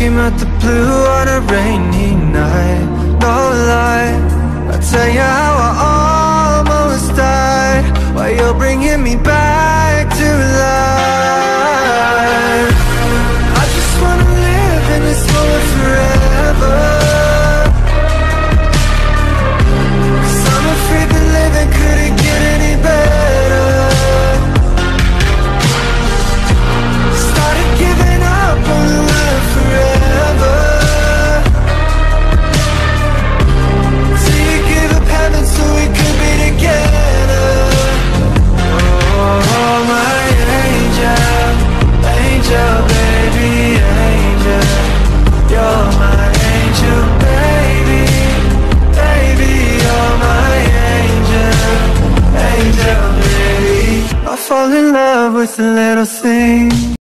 came out the blue on a rainy night. No lie, I'll tell you how I almost died, while you're bringing me back to life. I just wanna live in this moment forever, 'cause I'm afraid that living couldn't get any better. Started giving up on life forever, till you give up heaven so we could be together. Oh, my angel, angel, baby, angel. You're my angel, baby, baby. You're my angel, angel, baby. I fall in love with the